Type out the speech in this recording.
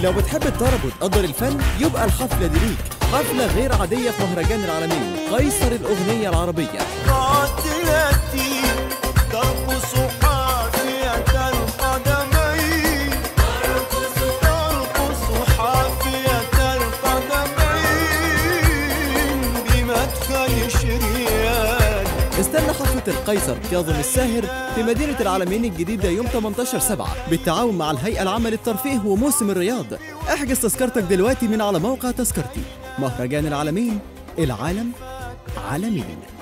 لو بتحب الطرب وتقدر الفن يبقى الحفلة دي ليك، حفلة غير عادية في مهرجان العالمين قيصر الأغنية العربية. قاتلتي ترقص حافية القدمين، ترقص حافية القدمين بمدخل شريان. استنى حفلة القيصر كاظم الساهر في مدينة العالمين الجديدة يوم 18/7 بالتعاون مع الهيئة العامة للترفيه وموسم الرياض. احجز تذكرتك دلوقتي من على موقع تذكرتي. مهرجان العالمين، العالم عالمين.